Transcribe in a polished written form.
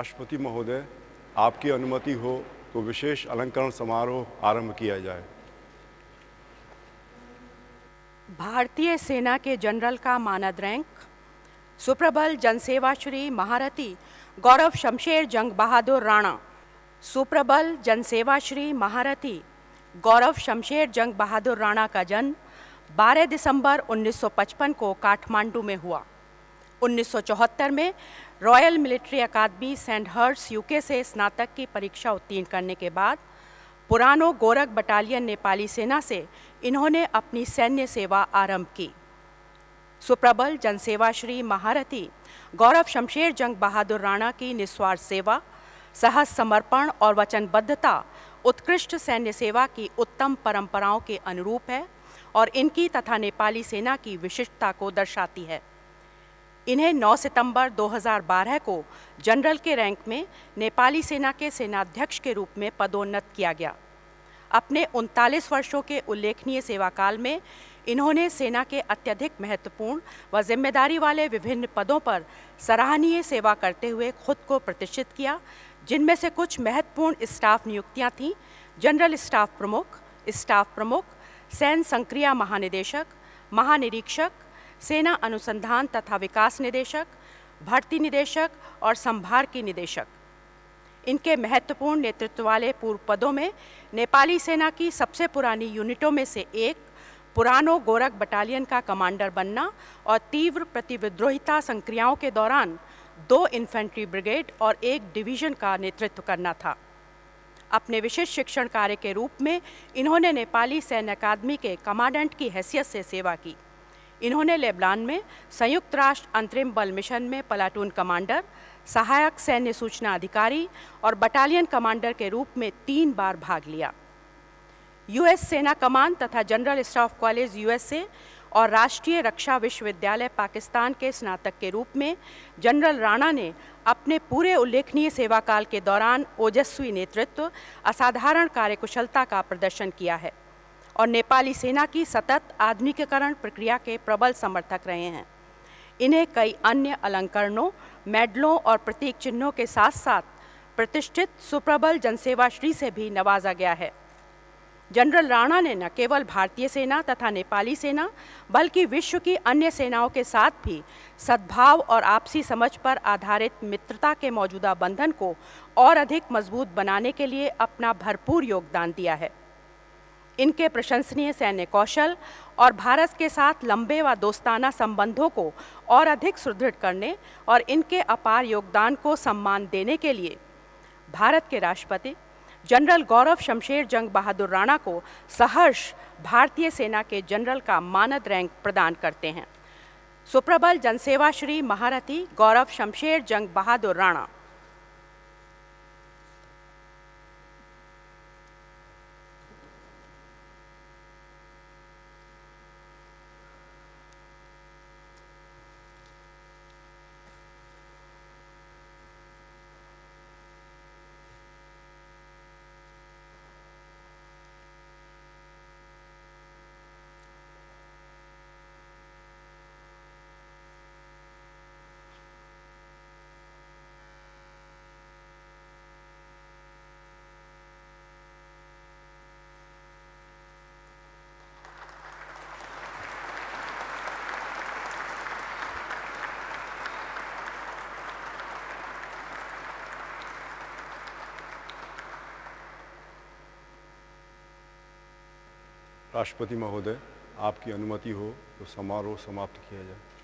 राष्ट्रपति महोदय, आपकी अनुमति हो तो विशेष अलंकरण समारोह आरंभ किया जाए। भारतीय सेना के जनरल का मानद रैंक सुप्रबल जनसेवा श्री महारथी गौरव शमशेर जंग बहादुर राणा। सुप्रबल जनसेवा श्री महारथी गौरव शमशेर जंग बहादुर राणा का जन्म 12 दिसंबर 1955 को काठमांडू में हुआ। 1974 में Royal Military Academy Sandhurst UK से स्नातक की परीक्षा उत्तीर्ण करने के बाद पुरानो गोरख बटालियन नेपाली सेना से इन्होंने अपनी सैन्य सेवा आरंभ की। सुप्रबल जनसेवा श्री महारथी गौरव शमशेर जंग बहादुर राणा की निस्वार्थ सेवा, सहज समर्पण और वचनबद्धता उत्कृष्ट सैन्य सेवा की उत्तम परंपराओं के अनुरूप है और इनकी तथा नेपाली सेना की विशिष्टता को दर्शाती है। इन्हें 9 सितंबर 2012 को जनरल के रैंक में नेपाली सेना के सेनाध्यक्ष के रूप में पदोन्नत किया गया। अपने 39 वर्षों के उल्लेखनीय सेवाकाल में इन्होंने सेना के अत्यधिक महत्वपूर्ण व जिम्मेदारी वाले विभिन्न पदों पर सराहनीय सेवा करते हुए खुद को प्रतिष्ठित किया, जिनमें से कुछ महत्वपूर्ण स्टाफ नियुक्तियां थीं: जनरल स्टाफ प्रमुख, सैन्य संक्रिया महानिदेशक, महानिरीक्षक, सेना अनुसंधान तथा विकास निदेशक, भर्ती निदेशक और संभारकी निदेशक। इनके महत्वपूर्ण नेतृत्व वाले पूर्व पदों में नेपाली सेना की सबसे पुरानी यूनिटों में से एक पुरानो गोरख बटालियन का कमांडर बनना और तीव्र प्रतिविद्रोहिता संक्रियाओं के दौरान 2 इन्फेंट्री ब्रिगेड और 1 डिवीजन का नेतृत्व करना था। अपने विशिष्ट शिक्षण कार्य के रूप में इन्होंने नेपाली सैन्य अकादमी के कमांडेंट की हैसियत से सेवा की। इन्होंने लेबनान में संयुक्त राष्ट्र अंतरिम बल मिशन में प्लाटून कमांडर, सहायक सैन्य सूचना अधिकारी और बटालियन कमांडर के रूप में 3 बार भाग लिया। यूएस सेना कमान तथा जनरल स्टाफ कॉलेज यूएसए और राष्ट्रीय रक्षा विश्वविद्यालय पाकिस्तान के स्नातक के रूप में जनरल राणा ने अपने पूरे उल्लेखनीय सेवाकाल के दौरान ओजस्वी नेतृत्व, असाधारण कार्यकुशलता का प्रदर्शन किया है और नेपाली सेना की सतत आधुनिकीकरण प्रक्रिया के प्रबल समर्थक रहे हैं। इन्हें कई अन्य अलंकरणों, मेडलों और प्रतीक चिन्हों के साथ साथ प्रतिष्ठित सुप्रबल जनसेवा श्री से भी नवाजा गया है। जनरल राणा ने न केवल भारतीय सेना तथा नेपाली सेना बल्कि विश्व की अन्य सेनाओं के साथ भी सद्भाव और आपसी समझ पर आधारित मित्रता के मौजूदा बंधन को और अधिक मजबूत बनाने के लिए अपना भरपूर योगदान दिया है। इनके प्रशंसनीय सैन्य कौशल और भारत के साथ लंबे व दोस्ताना संबंधों को और अधिक सुदृढ़ करने और इनके अपार योगदान को सम्मान देने के लिए भारत के राष्ट्रपति जनरल गौरव शमशेर जंग बहादुर राणा को सहर्ष भारतीय सेना के जनरल का मानद रैंक प्रदान करते हैं। सुप्रबल जनसेवा श्री महारथी गौरव शमशेर जंग बहादुर राणा। राष्ट्रपति महोदय, आपकी अनुमति हो तो समारोह समाप्त किया जाए।